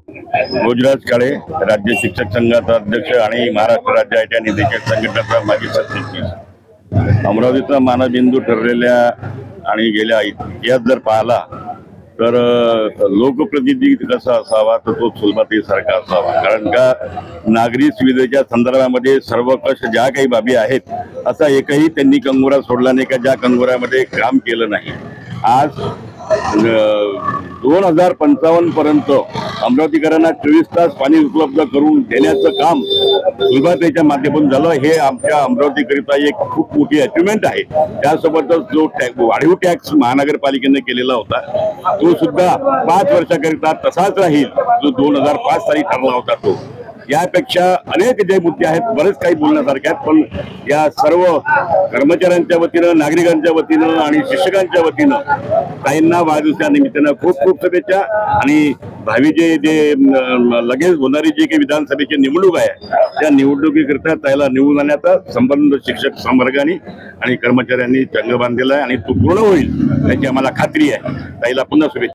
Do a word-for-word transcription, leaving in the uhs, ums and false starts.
भोजराज काळे, राज्य शिक्षक संघाचा अध्यक्ष आणि महाराष्ट्र राज्य आय टी आणि निदेशक संघटनेचा माजी सरचिटणीस। अमरावतीचा मानबिंदू ठरलेल्या आणि गेल्या इतिहास जर पाहिला तर लोकप्रतिनिधी कसा असावा तर तो सुलभाताईसारखा असावा। कारण का नागरी सुविधेच्या संदर्भामध्ये सर्वकष ज्या काही बाबी आहेत असा एकही त्यांनी कंगोरा सोडला नाही का ज्या कंगोऱ्यामध्ये काम केलं नाही। आज दोन हजार पंचावन्न पर्यंत अमरावतीकरांना चोवीस तास पाणी उपलब्ध करून देण्याचं काम सुलभाताईच्या माध्यमातून झालं। हे आमच्या अमरावतीकरिता एक खूप मोठी अचिव्हमेंट आहे। त्यासोबतच जो वाढीव टॅक्स महानगरपालिकेने केलेला होता तो सुद्धा पाच वर्षाकरिता तसाच राहील जो दोन हजार पाच साली ठरला होता तो। यापेक्षा अनेक जे मुद्दे आहेत बरेच काही बोलण्यासारखे आहेत, पण या सर्व कर्मचाऱ्यांच्या वतीनं, नागरिकांच्या वतीनं आणि शिक्षकांच्या वतीनं ताईंना वाढदिवसाच्या निमित्तानं खूप खूप शुभेच्छा। आणि भावी जे जे लगेच होणारी जी काही विधानसभेची निवडणूक आहे त्या निवडणुकीकरिता ताईला निवडून आणण्याचा संबंध शिक्षक संवर्गाने आणि कर्मचाऱ्यांनी चंग बांधलेला आहे आणि तो पूर्ण होईल याची आम्हाला खात्री आहे। ताईला पुन्हा शुभेच्छा।